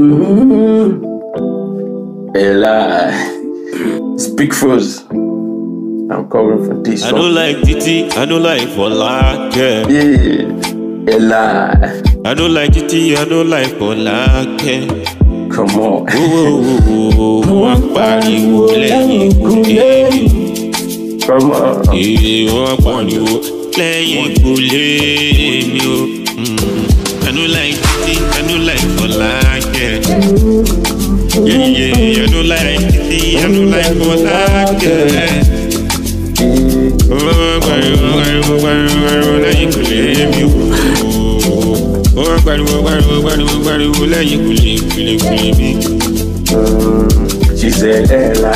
Ella, speak first. I'm coming for this. I don't like Titi, I don't like Adeleke. Yeah, Ella. I don't like Titi, I don't like Adeleke. Come on. Wọ́n pariwo lẹ́yìn kùlé. Come on. Wọ́n pariwo lẹ́yìn kùlé mi o. I don't like Titi, I don't like Adeleke. Yeah, I don't like Titi, I don't like Adeleke. Wọ́n pariwo lẹ́yìn kùlé mi o. Wọ́n pariwo lẹ́yìn kùlé mi. She said, Ella,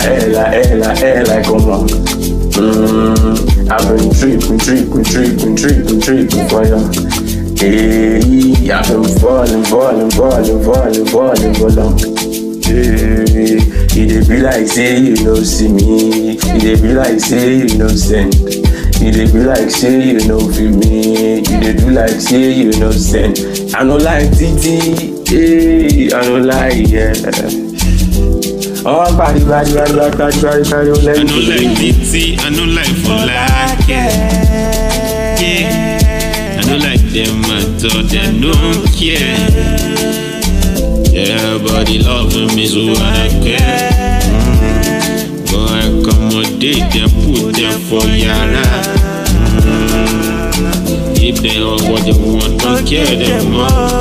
come on. I've been tripping for you. Hey, I've been falling for long. Hey, it be like say you no see me. It be like say you no send. It be like say you no feel me. It do like say you no send. I no like Titi. Hey, I no like yeah. Oh, body, I don't like Titi, I don't like Adeleke. Yeah, I don't like them at all, they don't care. Yeah, body loving me so I care. Go accommodate them, put them for yara. If they all what they want, don't care them more.